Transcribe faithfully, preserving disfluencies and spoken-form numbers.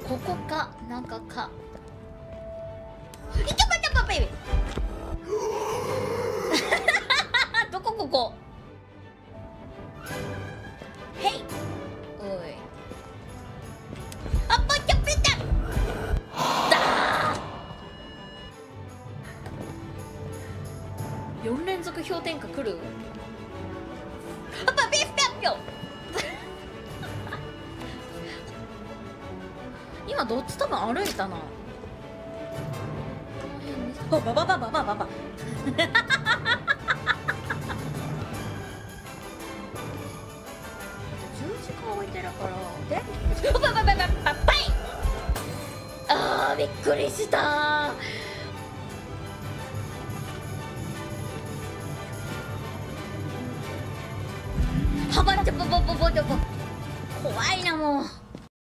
ここか中か。いけばちゃばベイビーどこここ。へいおいあばちゃべただーよん連続氷点下来る。あばビーフピャッピョ今どっち多分歩いたな。あばばばばばばば十字架置いてるからでばばばばばばばい。あーびっくりしたー。はばちゃばばばばば怖いなもう。